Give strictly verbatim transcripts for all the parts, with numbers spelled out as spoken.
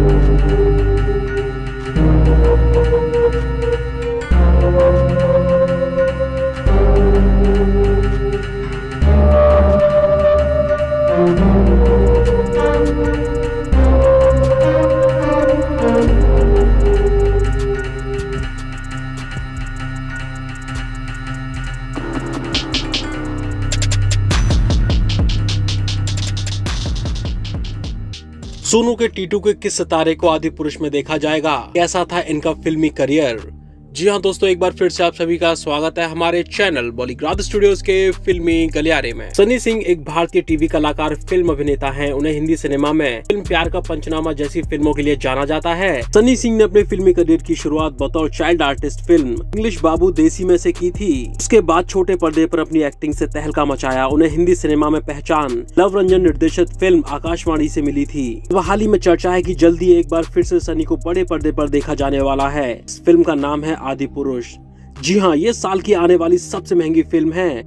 सोनू के टीटू के किस सितारे को आदि पुरुष में देखा जाएगा, कैसा था इनका फिल्मी करियर। जी हाँ दोस्तों, एक बार फिर से आप सभी का स्वागत है हमारे चैनल बॉलीग्राद स्टूडियोज के फिल्मी गलियारे में। सनी सिंह एक भारतीय टीवी कलाकार, फिल्म अभिनेता हैं। उन्हें हिंदी सिनेमा में फिल्म प्यार का पंचनामा जैसी फिल्मों के लिए जाना जाता है। सनी सिंह ने अपने फिल्मी करियर की शुरुआत बतौर child artist film English Babu Desi Mem से की थी। उसके बाद छोटे पर्दे पर अपनी एक्टिंग से तहलका मचाया। उन्हें हिंदी सिनेमा में पहचान लव रंजन निर्देशित फिल्म आकाशवाणी से मिली थी। वह हाल ही में चर्चा है कि जल्दी एक बार फिर से सनी को बड़े पर्दे पर देखा जाने वाला है। इस फिल्म का नाम है आदि पुरुष। जी हाँ, ये साल की आने वाली सबसे महंगी फिल्म है।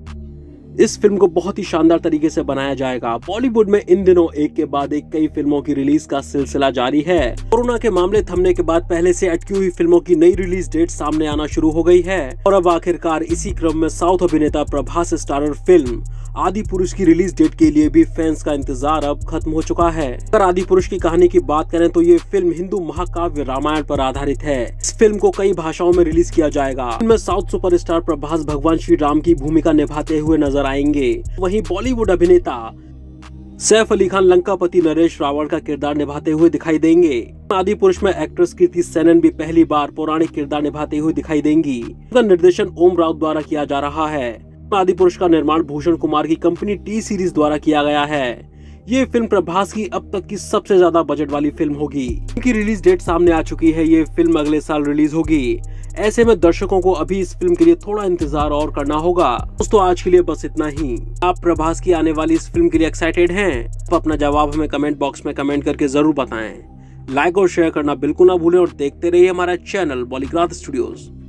इस फिल्म को बहुत ही शानदार तरीके से बनाया जाएगा। बॉलीवुड में इन दिनों एक के बाद एक कई फिल्मों की रिलीज का सिलसिला जारी है। कोरोना के मामले थमने के बाद पहले से अटकी हुई फिल्मों की नई रिलीज डेट सामने आना शुरू हो गई है और अब आखिरकार इसी क्रम में साउथ अभिनेता प्रभास स्टारर फिल्म आदि पुरुष की रिलीज डेट के लिए भी फैंस का इंतजार अब खत्म हो चुका है। अगर आदि पुरुष की कहानी की बात करें तो ये फिल्म हिंदू महाकाव्य रामायण पर आधारित है। इस फिल्म को कई भाषाओं में रिलीज किया जाएगा। इनमें साउथ सुपरस्टार प्रभास भगवान श्री राम की भूमिका निभाते हुए नजर आएंगे। वहीं बॉलीवुड अभिनेता सैफ अली खान लंकापति नरेश रावण का किरदार निभाते हुए दिखाई देंगे। आदि पुरुष में एक्ट्रेस कीर्ति सेनन भी पहली बार पौराणिक किरदार निभाते हुए दिखाई देंगी। उनका निर्देशन ओम राउत द्वारा किया जा रहा है। आदि पुरुष का निर्माण भूषण कुमार की कंपनी टी सीरीज द्वारा किया गया है। ये फिल्म प्रभास की अब तक की सबसे ज्यादा बजट वाली फिल्म होगी। इनकी रिलीज डेट सामने आ चुकी है। ये फिल्म अगले साल रिलीज होगी। ऐसे में दर्शकों को अभी इस फिल्म के लिए थोड़ा इंतजार और करना होगा। दोस्तों, आज के लिए बस इतना ही। आप प्रभास की आने वाली इस फिल्म के लिए एक्साइटेड हैं? आप अपना जवाब हमें कमेंट बॉक्स में कमेंट करके जरूर बताएं। लाइक और शेयर करना बिल्कुल ना भूलें और देखते रहिए हमारा चैनल बॉलीग्राद स्टूडियोज।